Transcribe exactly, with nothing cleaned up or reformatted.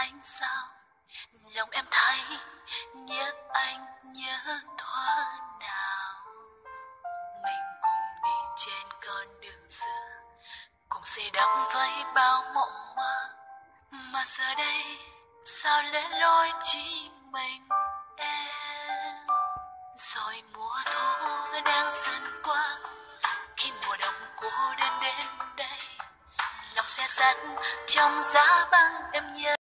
anh sao lòng em thấy nhớ anh nhớ thoa nào. Mình cùng đi trên con đường xưa, cùng say đắm với bao mộng mơ, mà giờ đây sao lẻ loi chỉ mình em. Rồi mùa thu đang dần qua, khi mùa đông cô đơn đến đây, lòng xe sắt trong giá băng em nhớ.